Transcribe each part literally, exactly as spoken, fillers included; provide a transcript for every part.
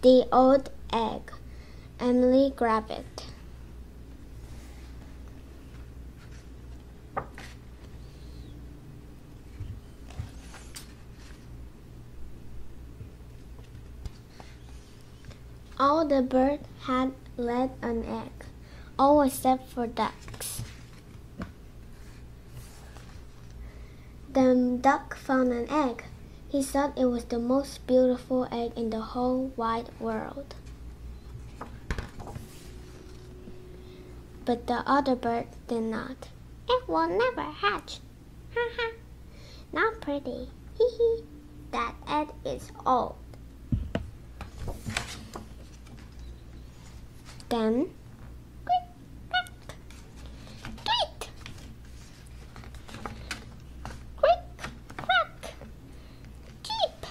The old egg. Emily grabbed it. All the birds had laid an egg, all except for ducks. The duck found an egg. He thought it was the most beautiful egg in the whole wide world. But the other bird did not. It will never hatch. Ha ha. Not pretty. Hee hee. That egg is old. Then, quick, crack, tweet. Quick, crack, cheep.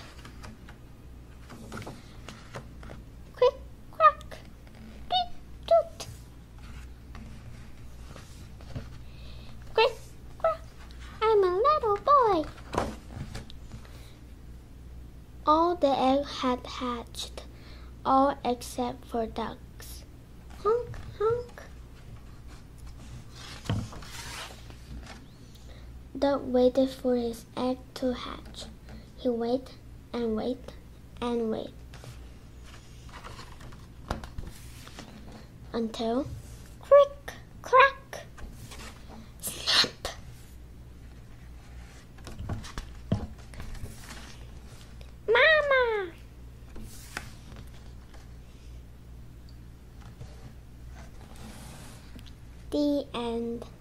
Quick, crack, tweet, toot. Quick, crack, I'm a little boy. All the eggs had hatched, all except for ducks. Honk, honk. Duck waited for his egg to hatch. He waited and waited and waited until crick, crack, snap. Mama! The end.